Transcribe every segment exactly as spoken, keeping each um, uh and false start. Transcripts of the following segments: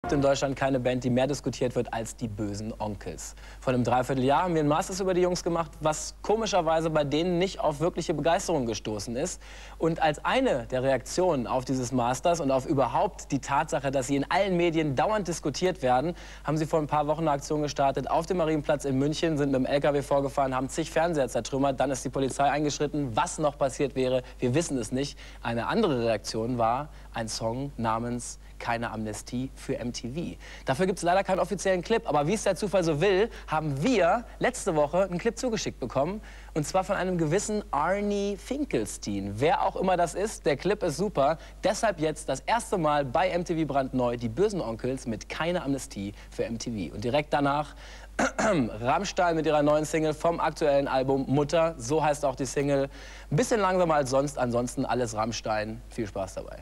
In Deutschland keine Band, die mehr diskutiert wird als die Böhsen Onkelz. Vor einem Dreivierteljahr haben wir ein Masters über die Jungs gemacht, was komischerweise bei denen nicht auf wirkliche Begeisterung gestoßen ist. Und als eine der Reaktionen auf dieses Masters und auf überhaupt die Tatsache, dass sie in allen Medien dauernd diskutiert werden, haben sie vor ein paar Wochen eine Aktion gestartet auf dem Marienplatz in München, sind mit dem L K W vorgefahren, haben zig Fernseher zertrümmert, dann ist die Polizei eingeschritten. Was noch passiert wäre, wir wissen es nicht. Eine andere Reaktion war ein Song namens Keine Amnestie für M T V. Dafür gibt es leider keinen offiziellen Clip, aber wie es der Zufall so will, haben wir letzte Woche einen Clip zugeschickt bekommen. Und zwar von einem gewissen Arnie Finkelstein. Wer auch immer das ist, der Clip ist super. Deshalb jetzt das erste Mal bei M T V brandneu die Böhsen Onkelz mit Keine Amnestie für M T V. Und direkt danach Rammstein mit ihrer neuen Single vom aktuellen Album Mutter. So heißt auch die Single. Ein bisschen langsamer als sonst, ansonsten alles Rammstein. Viel Spaß dabei.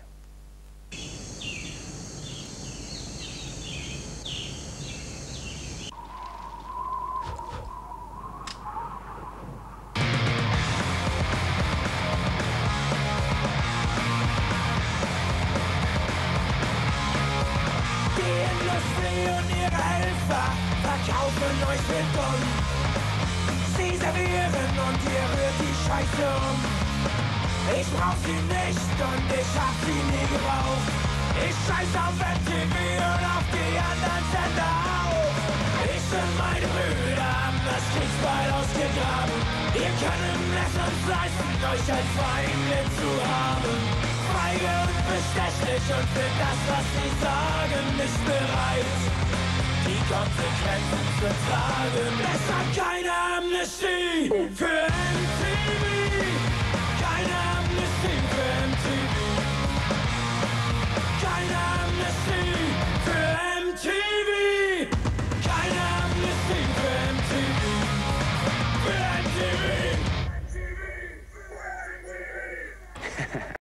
Und ihre Helfer verkaufen euch für dumm. Sie servieren und ihr rührt die Scheiße um. Ich brauch sie nicht und ich hab sie nie gebraucht. Ich scheiß auf M T V und auf die anderen Sender auch. Ich und meine Brüder haben das Kriegsbeil ausgegraben. Wir können es uns leisten, euch als Feinde zu haben. Feige und bestechlich und für das, was sie sagen, nicht bereit, die Konsequenzen zu tragen. Deshalb keine Amnestie für M T V. Keine Amnestie für M T V. Keine Amnestie für M T V. Keine Amnestie für M T V. Für M T V.